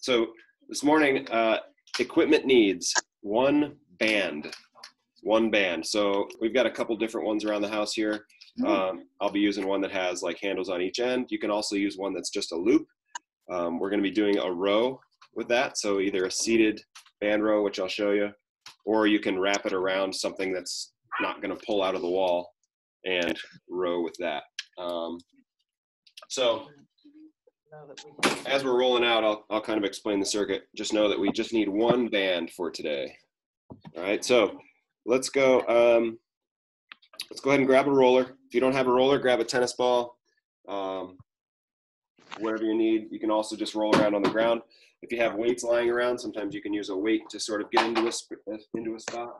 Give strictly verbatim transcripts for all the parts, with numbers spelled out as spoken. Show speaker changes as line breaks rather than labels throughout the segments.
So this morning, uh, equipment needs one band, one band. So we've got a couple different ones around the house here. Um, I'll be using one that has like handles on each end. You can also use one that's just a loop. Um, we're going to be doing a row with that. So either a seated band row, which I'll show you, or you can wrap it around something that's not going to pull out of the wall and row with that. Um, so as we're rolling out, I'll, I'll kind of explain the circuit. Just know that we just need one band for today. All right, so let's go. Um, let's go ahead and grab a roller. If you don't have a roller, grab a tennis ball, um, whatever you need. You can also just roll around on the ground. If you have weights lying around, sometimes you can use a weight to sort of get into a, into a spot.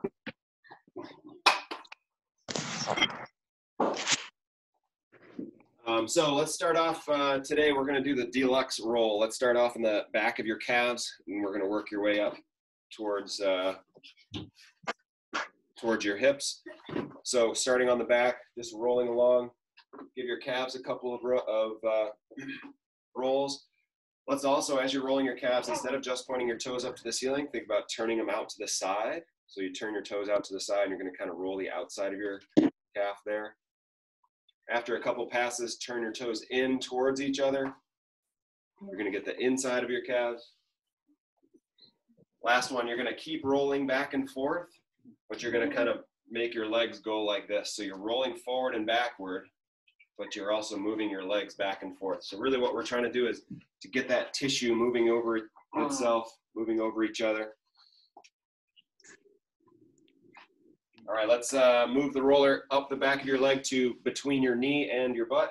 Um, so let's start off uh, today. We're going to do the deluxe roll. Let's start off in the back of your calves, and we're going to work your way up towards uh, towards your hips. So starting on the back, just rolling along. Give your calves a couple of, ro of uh, rolls. Let's also, as you're rolling your calves, instead of just pointing your toes up to the ceiling, think about turning them out to the side. So you turn your toes out to the side, and you're going to kind of roll the outside of your calf there. After a couple passes, turn your toes in towards each other. You're going to get the inside of your calves. Last one, you're going to keep rolling back and forth, but you're going to kind of make your legs go like this. So you're rolling forward and backward, but you're also moving your legs back and forth. So really what we're trying to do is to get that tissue moving over itself, moving over each other. All right, let's uh, move the roller up the back of your leg to between your knee and your butt.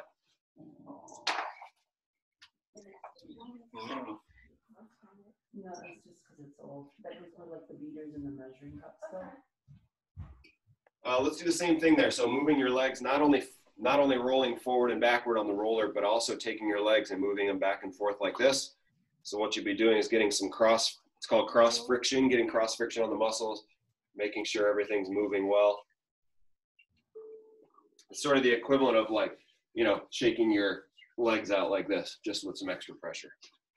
No, it's just because it's old. That was more like the beaters and the measuring cups, though.
Uh, let's do the same thing there. So moving your legs, not only not only rolling forward and backward on the roller, but also taking your legs and moving them back and forth like this. So what you'll be doing is getting some cross, it's called cross friction, getting cross friction on the muscles, making sure everything's moving well. It's sort of the equivalent of like, you know, shaking your legs out like this, just with some extra pressure.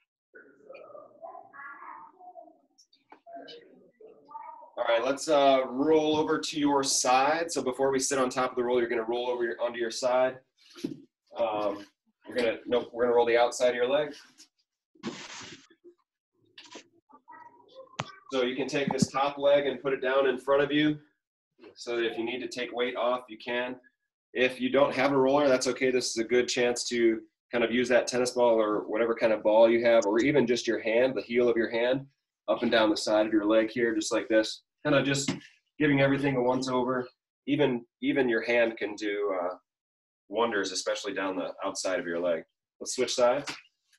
All right, let's uh, roll over to your side. So before we sit on top of the roll, you're going to roll over your, onto your side. Um, you're going to, nope, we're going to roll the outside of your leg. So you can take this top leg and put it down in front of you so that if you need to take weight off, you can. If you don't have a roller, that's okay. This is a good chance to kind of use that tennis ball or whatever kind of ball you have, or even just your hand, the heel of your hand, up and down the side of your leg here, just like this. Kind of just giving everything a once over. Even, even your hand can do uh, wonders, especially down the outside of your leg. Let's switch sides.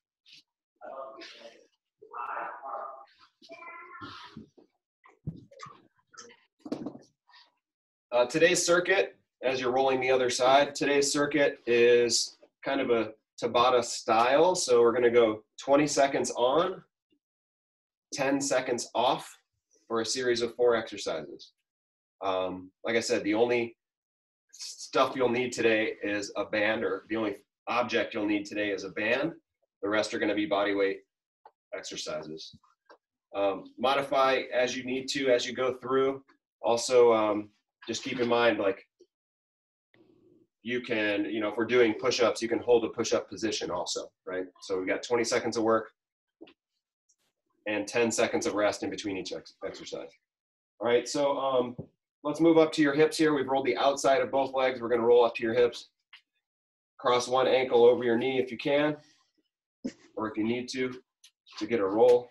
Uh, today's circuit, as you're rolling the other side, today's circuit is kind of a Tabata style. So we're going to go twenty seconds on, ten seconds off for a series of four exercises. Um, like I said, the only stuff you'll need today is a band, or the only object you'll need today is a band. The rest are going to be body weight exercises. Um, modify as you need to as you go through. Also, um, just keep in mind, like, you can, you know, if we're doing push-ups, you can hold a push-up position also, right? So we've got twenty seconds of work and ten seconds of rest in between each ex exercise. All right, so um, let's move up to your hips here. We've rolled the outside of both legs. We're gonna roll up to your hips. Cross one ankle over your knee if you can, or if you need to, to get a roll.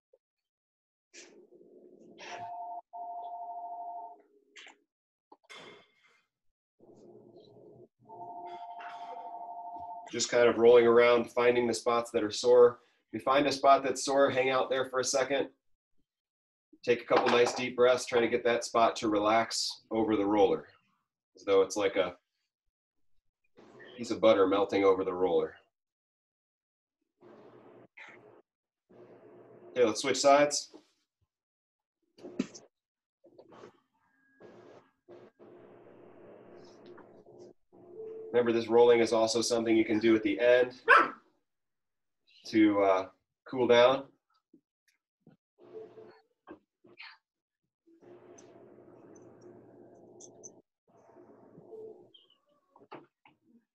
Just kind of rolling around, finding the spots that are sore. If you find a spot that's sore, hang out there for a second. Take a couple nice deep breaths, trying to get that spot to relax over the roller, as though it's like a piece of butter melting over the roller. Okay, let's switch sides. Remember, this rolling is also something you can do at the end to uh, cool down.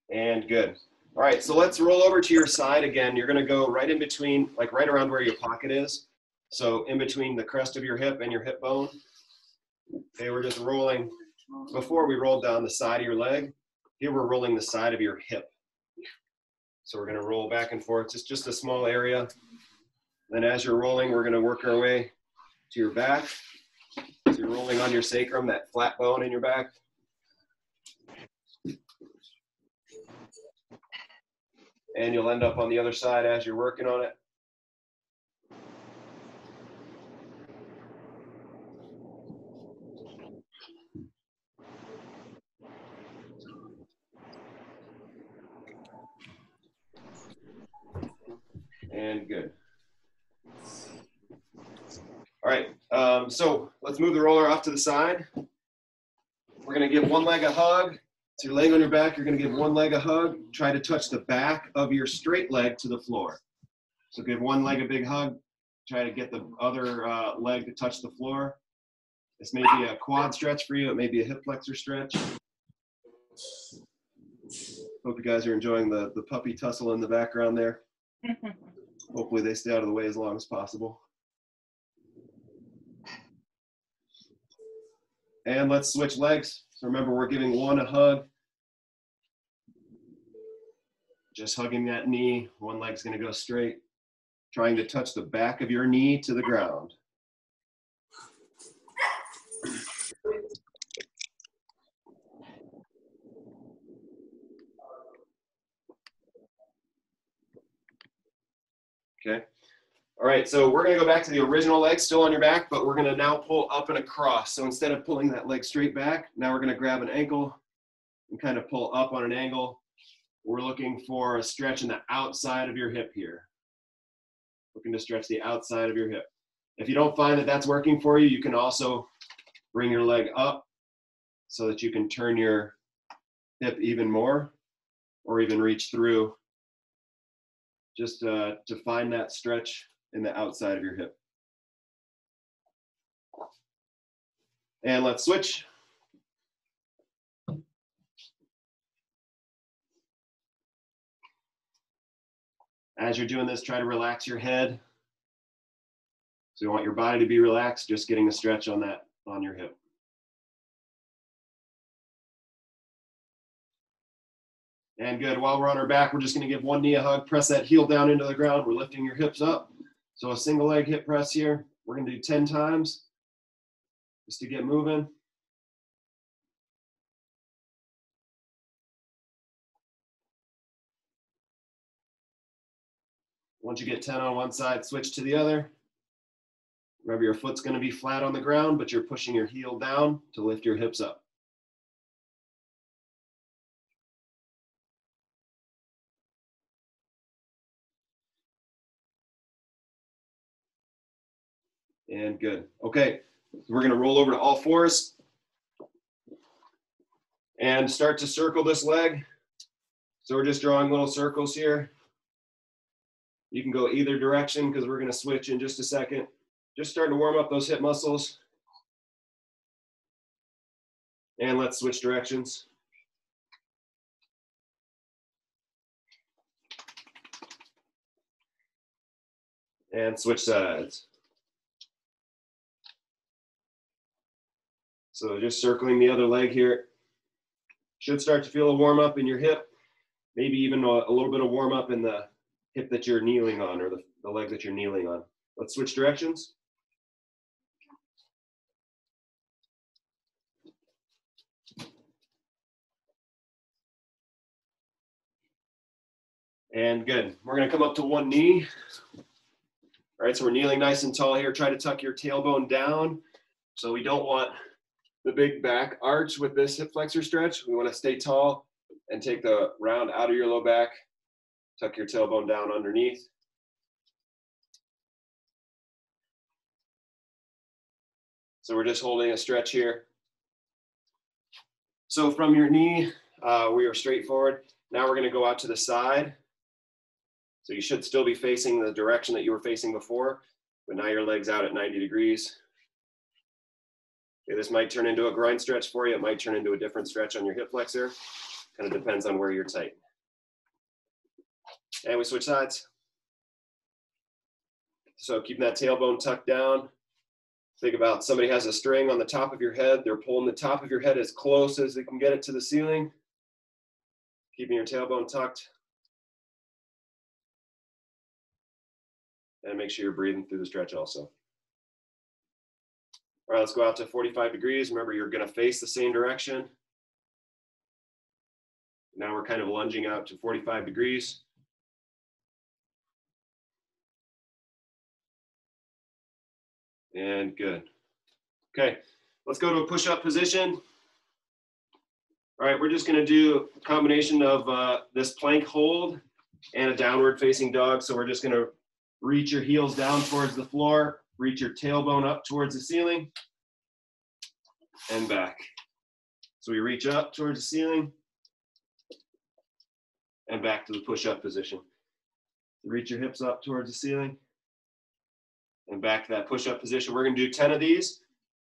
And good. All right, so let's roll over to your side again. You're gonna go right in between, like right around where your pocket is. So in between the crest of your hip and your hip bone. Okay, we're just rolling. Before we rolled down the side of your leg, here we're rolling the side of your hip. So we're gonna roll back and forth. It's just a small area. Then as you're rolling, we're gonna work our way to your back. So you're rolling on your sacrum, that flat bone in your back. And you'll end up on the other side as you're working on it. And good. All right, um, so let's move the roller off to the side. We're gonna give one leg a hug. So you're laying on your back, you're gonna give one leg a hug. Try to touch the back of your straight leg to the floor. So give one leg a big hug. Try to get the other uh, leg to touch the floor. This may be a quad stretch for you. It may be a hip flexor stretch. Hope you guys are enjoying the, the puppy tussle in the background there. Hopefully they stay out of the way as long as possible. And let's switch legs. So remember, we're giving one a hug. Just hugging that knee. One leg's gonna go straight. Trying to touch the back of your knee to the ground. Okay. All right, so we're gonna go back to the original leg, still on your back, but we're gonna now pull up and across. So instead of pulling that leg straight back, now we're gonna grab an ankle and kind of pull up on an angle. We're looking for a stretch in the outside of your hip here. Looking to stretch the outside of your hip. If you don't find that that's working for you, you can also bring your leg up so that you can turn your hip even more or even reach through just uh, to find that stretch in the outside of your hip. And let's switch. As you're doing this, try to relax your head. So you want your body to be relaxed, just getting a stretch on that, on your hip. And good, while we're on our back, we're just gonna give one knee a hug, press that heel down into the ground. We're lifting your hips up. So a single leg hip press here. We're gonna do ten times just to get moving. Once you get ten on one side, switch to the other. Remember, your foot's gonna be flat on the ground, but you're pushing your heel down to lift your hips up. And good. Okay, so we're gonna roll over to all fours and start to circle this leg. So we're just drawing little circles here. You can go either direction because we're gonna switch in just a second. Just starting to warm up those hip muscles. And let's switch directions. And switch sides. So just circling the other leg here. Should start to feel a warm up in your hip, maybe even a, a little bit of warm up in the hip that you're kneeling on, or the, the leg that you're kneeling on. Let's switch directions. And good. We're gonna come up to one knee. All right, so we're kneeling nice and tall here. Try to tuck your tailbone down. So we don't want the big back arch with this hip flexor stretch. We wanna stay tall and take the round out of your low back. Tuck your tailbone down underneath. So we're just holding a stretch here. So from your knee, uh, we are straight forward. Now we're gonna go out to the side. So you should still be facing the direction that you were facing before, but now your leg's out at ninety degrees. Okay, this might turn into a groin stretch for you. It might turn into a different stretch on your hip flexor. Kind of depends on where you're tight. And we switch sides. So keeping that tailbone tucked down. Think about somebody has a string on the top of your head. They're pulling the top of your head as close as they can get it to the ceiling. Keeping your tailbone tucked. And make sure you're breathing through the stretch also. All right, let's go out to forty-five degrees. Remember, you're gonna face the same direction. Now we're kind of lunging out to forty-five degrees. And good. Okay, let's go to a push-up position. All right, we're just gonna do a combination of uh, this plank hold and a downward facing dog. So we're just gonna reach your heels down towards the floor, reach your tailbone up towards the ceiling, and back. So we reach up towards the ceiling, and back to the push-up position. Reach your hips up towards the ceiling, and back to that push-up position. We're gonna do ten of these.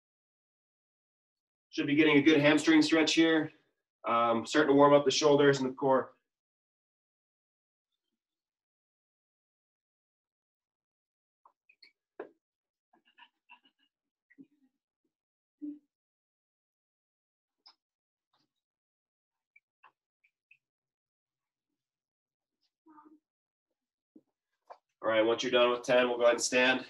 Should be getting a good hamstring stretch here. Um, starting to warm up the shoulders and the core. All right, once you're done with ten, we'll go ahead and stand.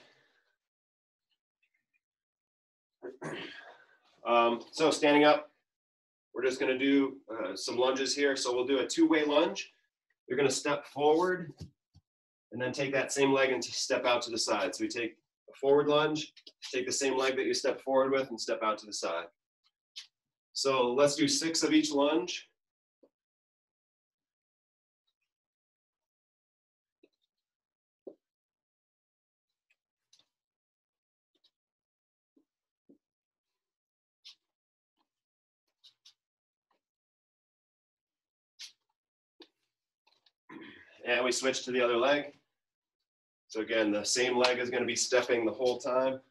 Um, so standing up, we're just gonna do uh, some lunges here. So we'll do a two-way lunge. You're gonna step forward and then take that same leg and step out to the side. So we take a forward lunge, take the same leg that you step forward with and step out to the side. So let's do six of each lunge. And we switch to the other leg. So again, the same leg is going to be stepping the whole time.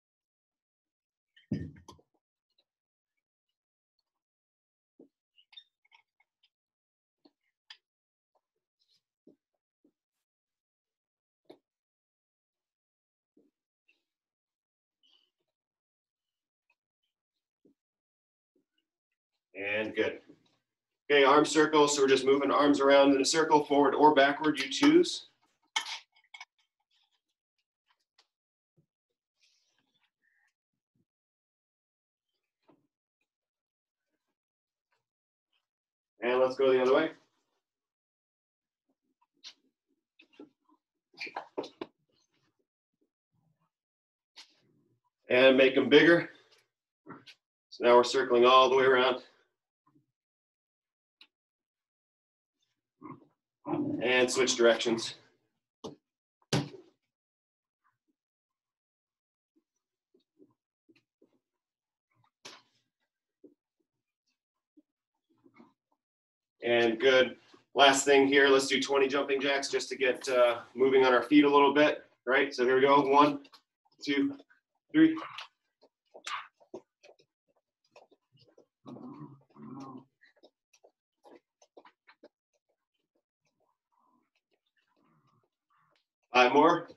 And good. Okay, arm circle. So we're just moving arms around in a circle, forward or backward, you choose. And let's go the other way. And make them bigger. So now we're circling all the way around. And switch directions. And good. Last thing here, let's do twenty jumping jacks just to get uh, moving on our feet a little bit. Right, so here we go. One, two, three. Five more.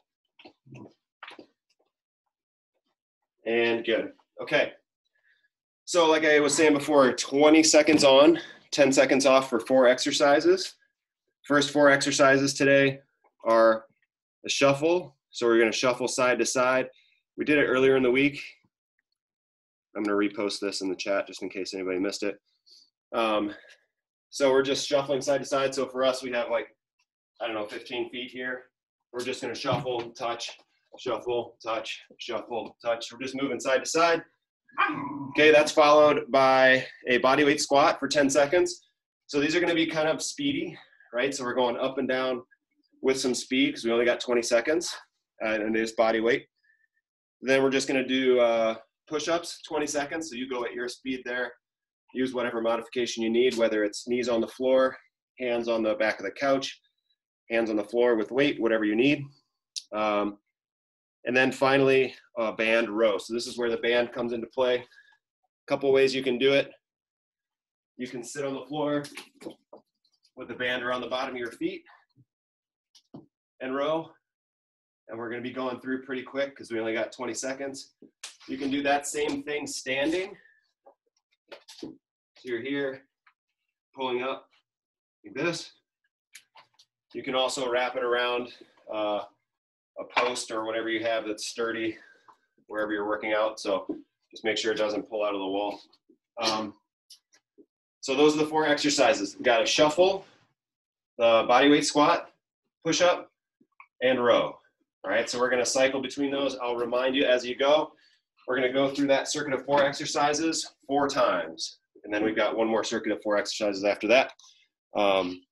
And good. Okay. So like I was saying before, twenty seconds on, ten seconds off for four exercises. First four exercises today are a shuffle. So we're going to shuffle side to side. We did it earlier in the week. I'm going to repost this in the chat just in case anybody missed it. Um, so we're just shuffling side to side. So for us, we have like, I don't know, fifteen feet here. We're just going to shuffle, touch, shuffle, touch, shuffle, touch. We're just moving side to side. Okay, that's followed by a bodyweight squat for ten seconds. So these are going to be kind of speedy, right? So we're going up and down with some speed because we only got twenty seconds, uh, and it is body weight. Then we're just going to do uh, push-ups, twenty seconds. So you go at your speed there. Use whatever modification you need, whether it's knees on the floor, hands on the back of the couch, hands on the floor with weight, whatever you need. Um, and then finally, a band row. So this is where the band comes into play. A couple ways you can do it. You can sit on the floor with the band around the bottom of your feet. and row. And we're going to be going through pretty quick because we only got twenty seconds. You can do that same thing standing. So you're here, pulling up like this. You can also wrap it around uh, a post or whatever you have that's sturdy wherever you're working out. So just make sure it doesn't pull out of the wall. Um, so those are the four exercises. We've got a shuffle, the bodyweight squat, push up, and row. All right, so we're going to cycle between those. I'll remind you as you go. We're going to go through that circuit of four exercises four times. And then we've got one more circuit of four exercises after that. Um,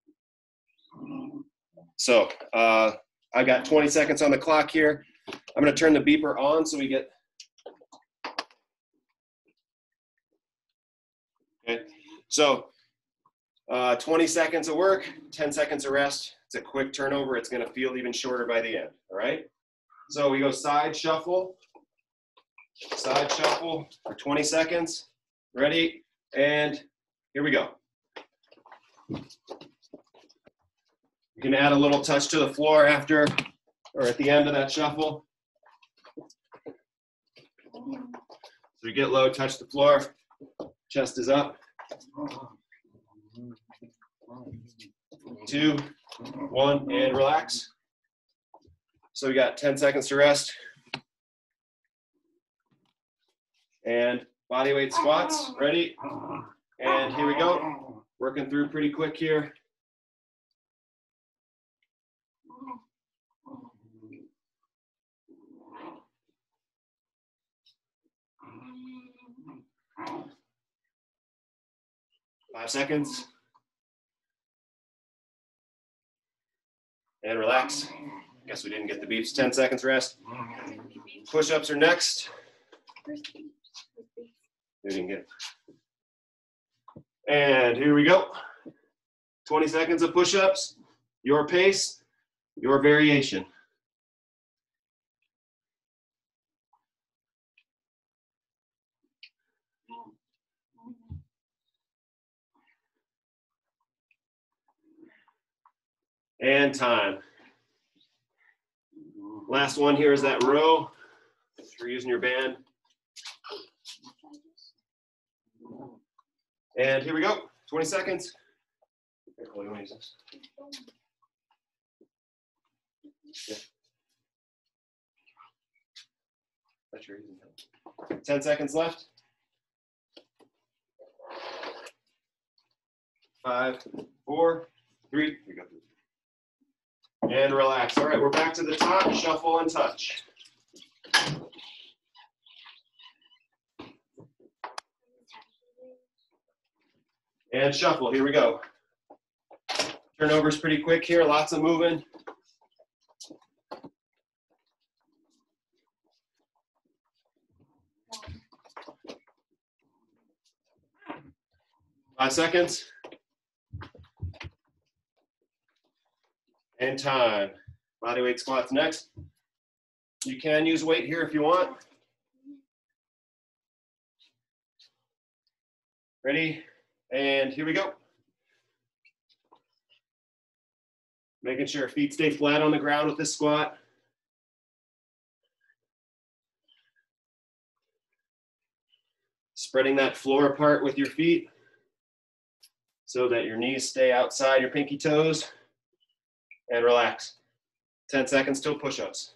so uh, I got twenty seconds on the clock here. I'm going to turn the beeper on so we get. Okay, so uh, twenty seconds of work, ten seconds of rest. It's a quick turnover. It's going to feel even shorter by the end. All right. So we go side shuffle, side shuffle for twenty seconds. Ready? And here we go. You can add a little touch to the floor after or at the end of that shuffle. So you get low, touch the floor, chest is up. Two, one, and relax. So we got ten seconds to rest. And bodyweight squats, ready? And here we go. Working through pretty quick here. Five seconds. And relax. Guess we didn't get the beeps. ten seconds rest. Push-ups are next. We didn't get it. And here we go. twenty seconds of push-ups. Your pace, your variation. And time. Last one here is that row. If you're using your band. And here we go. twenty seconds. Yeah. That's your easy time. ten seconds left. Five, four, three, we go. And relax. All right, we're back to the top, shuffle and touch. And shuffle, here we go. Turnover's pretty quick here, lots of moving. Five seconds. And time. Bodyweight squats next. You can use weight here if you want. Ready? And here we go. Making sure feet stay flat on the ground with this squat. Spreading that floor apart with your feet so that your knees stay outside your pinky toes. And relax. ten seconds till push-ups.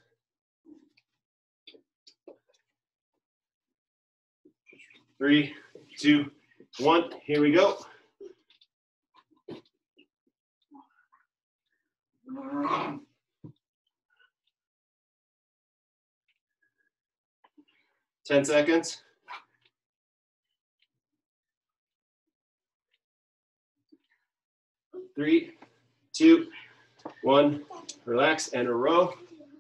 Three, two, one, here we go. ten seconds. Three, two, one, relax, and a row.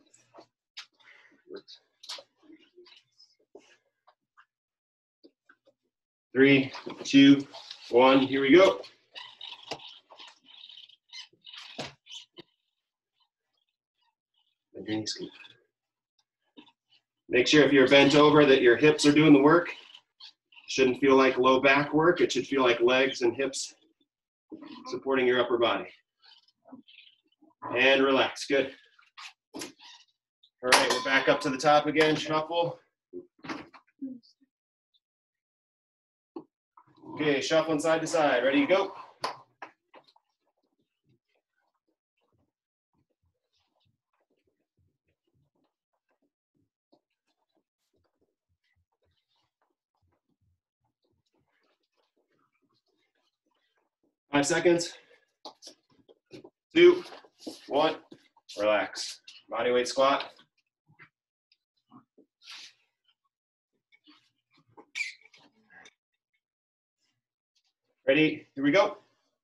Three, two, one, here we go. Make sure if you're bent over that your hips are doing the work. Shouldn't feel like low back work. It should feel like legs and hips supporting your upper body. And relax, good. All right, we're back up to the top again, shuffle. Okay, shuffling side to side, ready to go. Five seconds. Two, one, relax. Body weight squat. Ready? Here we go.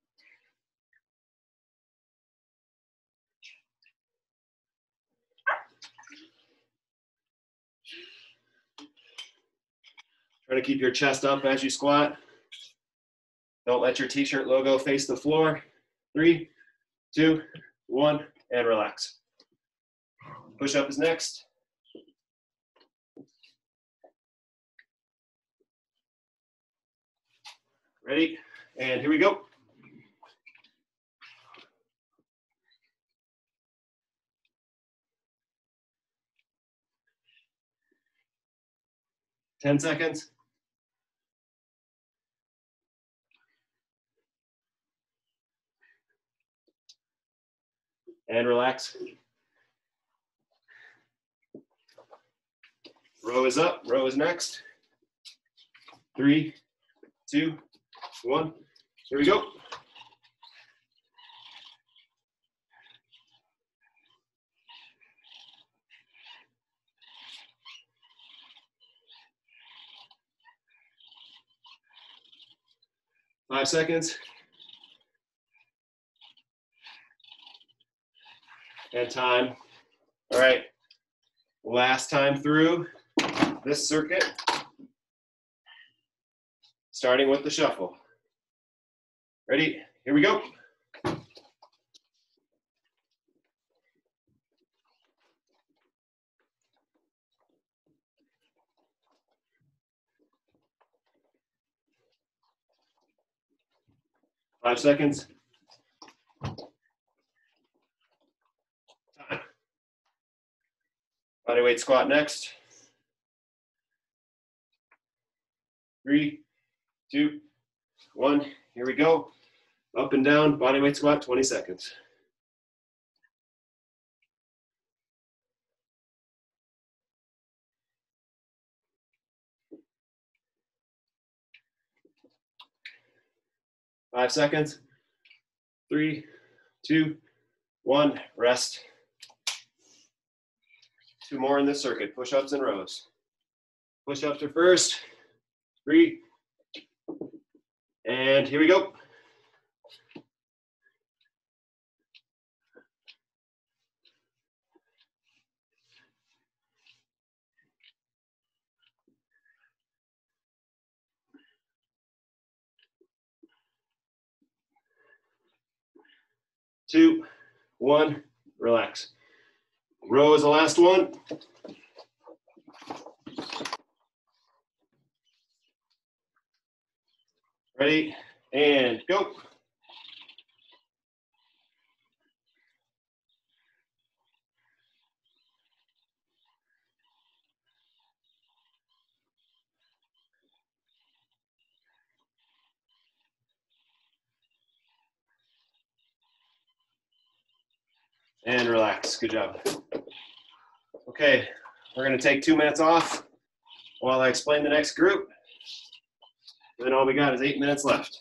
Try to keep your chest up as you squat. Don't let your t-shirt logo face the floor. Three, two, one, and relax. Push up is next. Ready? And here we go. ten seconds. And relax. Row is up, row is next. Three, two, one. Here we go. Five seconds. And time. All right. Last time through this circuit. Starting with the shuffle. Ready? Here we go. Five seconds. Time. Body weight squat next. Three, two, one. Here we go. Up and down, body weight squat, twenty seconds. Five seconds. Three, two, one. Rest. Two more in this circuit. Push-ups and rows. Push-ups are first. Three. And here we go. Two, one, relax. Row is the last one. Ready, and go. And relax, good job. Okay, we're gonna take two minutes off while I explain the next group. Then all we got is eight minutes left.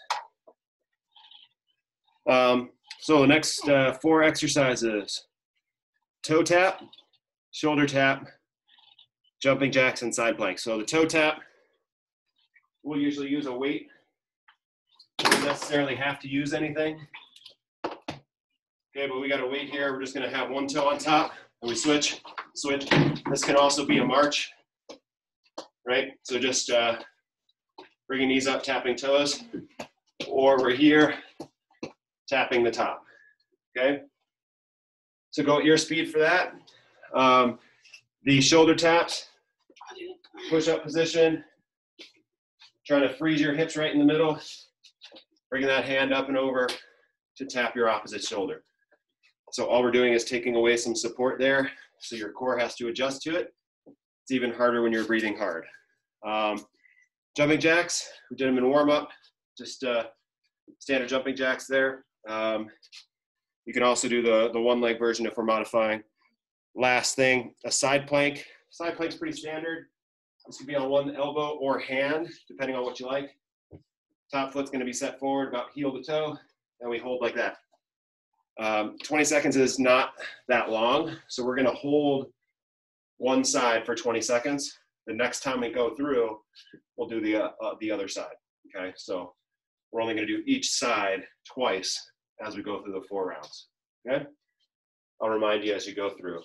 Um, so the next uh, four exercises: toe tap, shoulder tap, jumping jacks, and side plank. So the toe tap, we'll usually use a weight. We don't necessarily have to use anything. Okay, but we got a weight here. We're just gonna have one toe on top, and we switch, switch. This can also be a march, right? So just uh, bringing knees up, tapping toes, or we're here, tapping the top, okay? So go at your speed for that. Um, the shoulder taps, push-up position, trying to freeze your hips right in the middle, bringing that hand up and over to tap your opposite shoulder. So all we're doing is taking away some support there. So your core has to adjust to it. It's even harder when you're breathing hard. Um, jumping jacks, we did them in warm up, just uh, standard jumping jacks there. Um, you can also do the, the one leg version if we're modifying. Last thing, a side plank. Side plank's pretty standard. This could be on one elbow or hand, depending on what you like. Top foot's gonna be set forward about heel to toe, and we hold like that. Um, twenty seconds is not that long, so we're gonna hold one side for twenty seconds. The next time we go through, we'll do the, uh, uh, the other side, okay? So we're only gonna do each side twice as we go through the four rounds, okay? I'll remind you as you go through.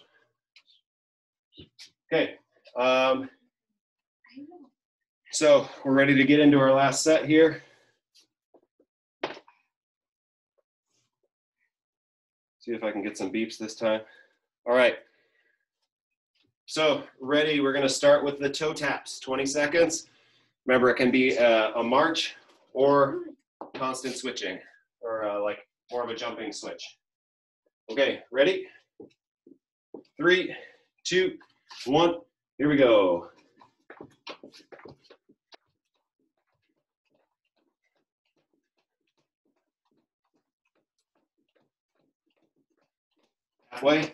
Okay, um, so we're ready to get into our last set here. See if I can get some beeps this time. All right. So ready, we're gonna start with the toe taps, twenty seconds. Remember, it can be a, a march or constant switching, or uh, like more of a jumping switch. Okay, ready? Three, two, one, here we go. Halfway.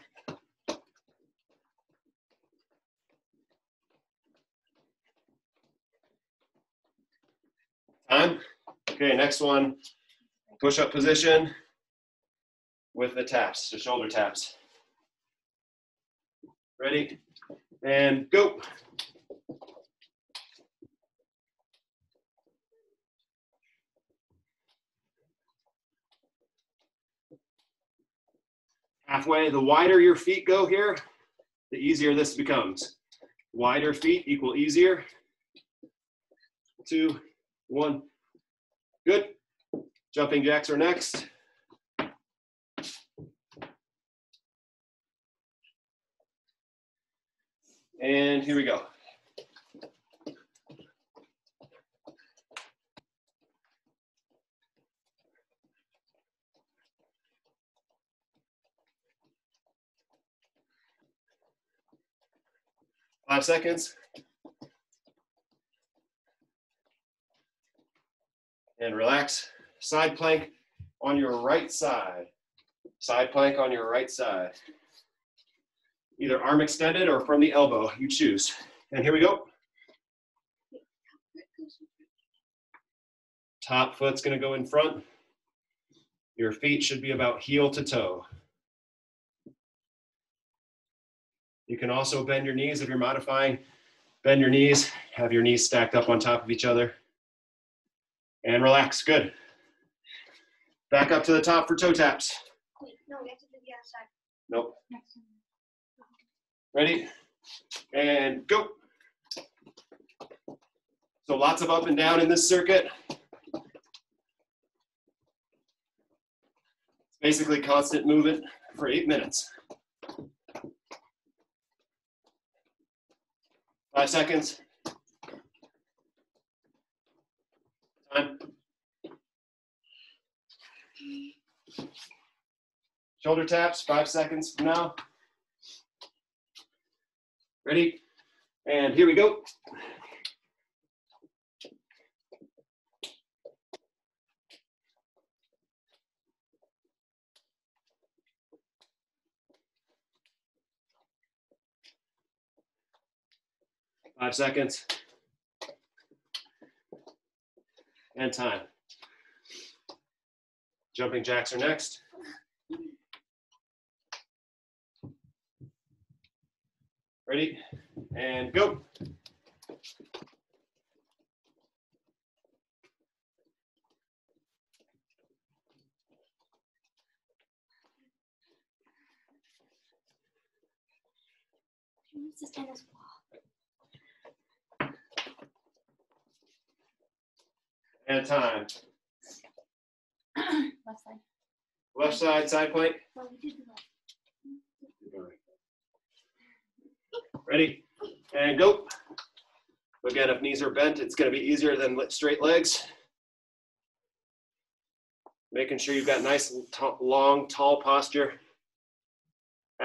Time. Okay, next one, push-up position with the taps, the shoulder taps. Ready? And go. Halfway, the wider your feet go here, the easier this becomes. Wider feet equal easier. Two, one, good. Jumping jacks are next. And here we go. Five seconds. And relax. Side plank on your right side. Side plank on your right side. Either arm extended or from the elbow, you choose. And here we go. Top foot's gonna go in front. Your feet should be about heel to toe. You can also bend your knees if you're modifying. Bend your knees, have your knees stacked up on top of each other. And relax, good. Back up to the top for toe taps.
Wait, no, we have to do the other side.
Nope.
Next time.
Ready? And go. So lots of up and down in this circuit. It's basically constant movement for eight minutes. Five seconds. Time. Shoulder taps, five seconds from now. Ready? And here we go. Five seconds. And time. Jumping jacks are next. Ready? And go.
Use this tennis ball.
And time.
Left side.
Left side, side plank.
Well, we did the left.
Ready? And go. Again, if knees are bent, it's going to be easier than straight legs. Making sure you've got nice, long, tall posture.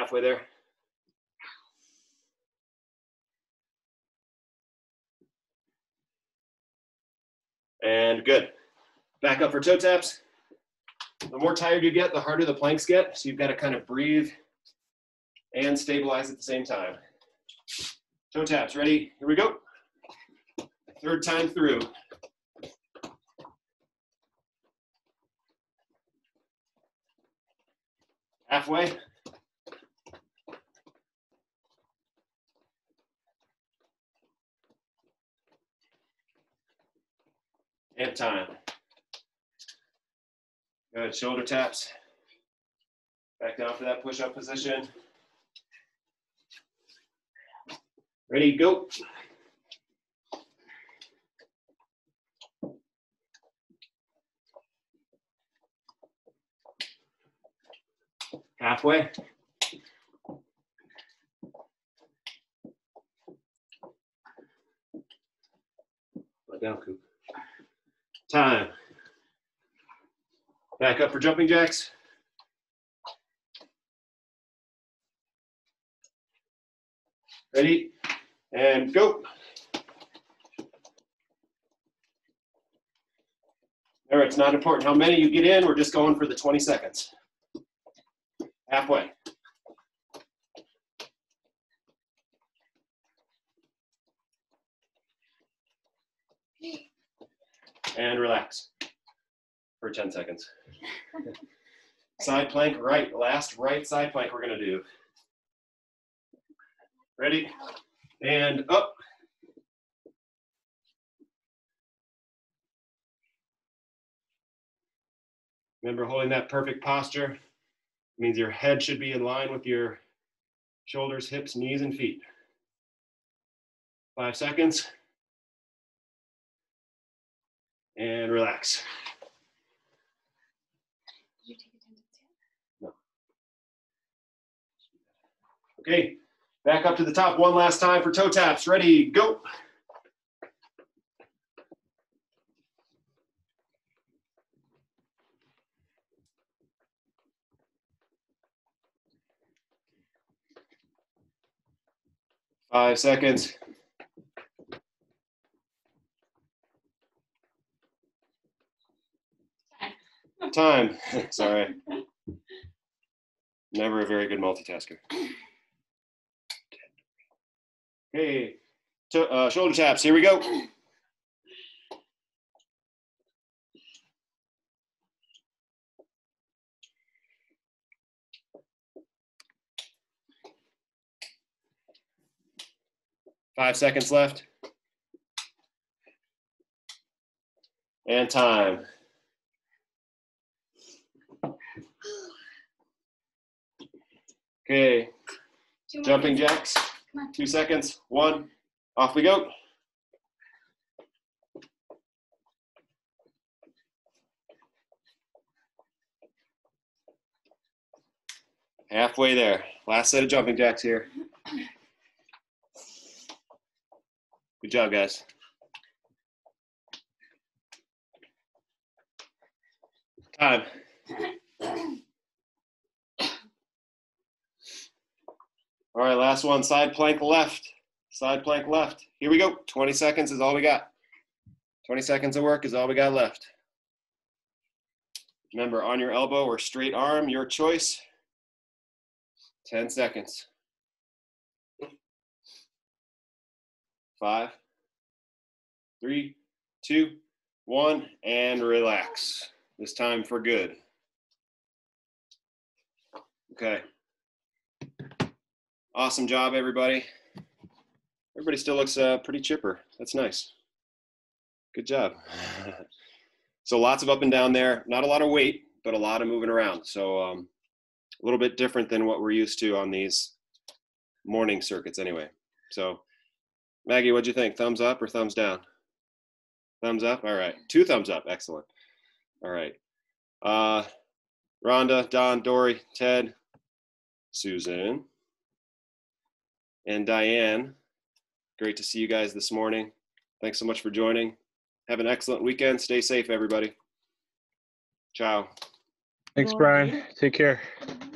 Halfway there. And good. Back up for toe taps. The more tired you get, the harder the planks get. So you've got to kind of breathe and stabilize at the same time. Toe taps, ready? Here we go. Third time through. Halfway. And time. Good, shoulder taps. Back down for that push-up position. Ready, go. Halfway. Let down, Coop. Time. Back up for jumping jacks. Ready, and go. All right, it's not important how many you get in, we're just going for the twenty seconds. Halfway. And relax for ten seconds. Side plank, right, last right side plank we're gonna do. Ready? And up. Remember, holding that perfect posture means your head should be in line with your shoulders, hips, knees, and feet. Five seconds. And relax.
Did you take attendance yet?
No. Okay, back up to the top one last time for toe taps. Ready, go. Five seconds. Time. Sorry. Never a very good multitasker. Okay, to, uh, shoulder taps. Here we go. Five seconds left. And time. Okay, jumping jacks. Two seconds. One. Off we go. Halfway there. Last set of jumping jacks here. Good job, guys. Time. All right, last one, side plank left. Side plank left. Here we go. twenty seconds is all we got. twenty seconds of work is all we got left. Remember, on your elbow or straight arm, your choice. ten seconds. Five, three, two, one, and relax. This time for good. Okay. Awesome job, everybody. Everybody still looks uh, pretty chipper. That's nice. Good job. So lots of up and down there. Not a lot of weight, but a lot of moving around. So um, a little bit different than what we're used to on these morning circuits anyway. So Maggie, what'd you think? Thumbs up or thumbs down? Thumbs up? All right. Two thumbs up. Excellent. All right. Uh, Rhonda, Don, Dory, Ted, Susan, and Diane. Great to see you guys this morning. Thanks so much for joining. Have an excellent weekend. Stay safe, everybody. Ciao.
Thanks, Brian. Take care.